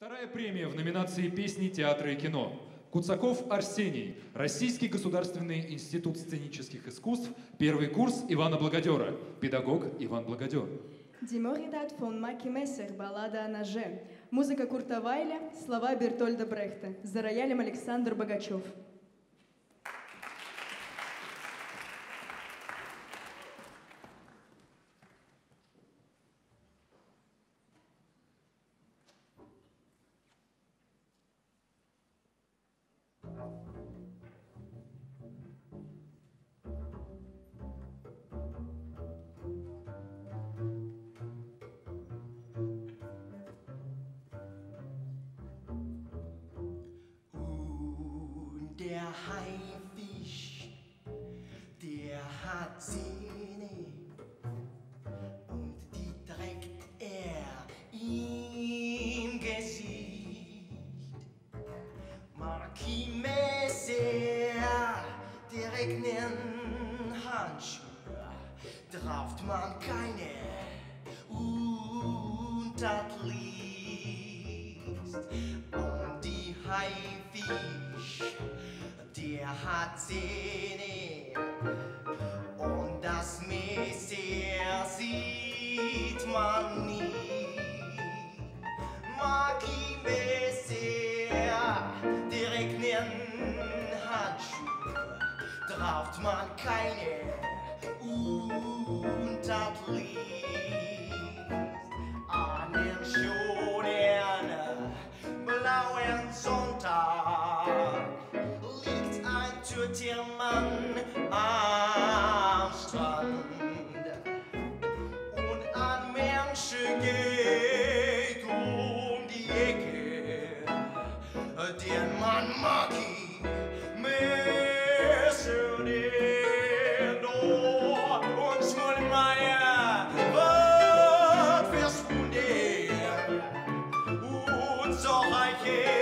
Вторая премия в номинации «Песни, театра и кино». Куцаков Арсений, Российский государственный институт сценических искусств, первый курс Ивана Благодера, педагог Иван Благодер. Диморидат фон Маки Мессер, баллада о ноже. Музыка Курта Вайля, слова Бертольда Брехта. За роялем Александр Богачев. Der Haifisch, der hat Zähne und die trägt er im Gesicht. Marquis Messer, direkt nen Handschuhe, drauf man keine und das liest. Und die Haifisch, der hat Zähne und das Messer sieht man nie. Marquis Messer, direkt nen Handschuhe, drauf man keine und das liest. An dem schönen blauen Sonntag liegt ein toter Mann am Strand und ein Mensch geht um die Ecke, den Mann Marquis Messer nennt. Und Schmolmeier wird verschwunden und so reiche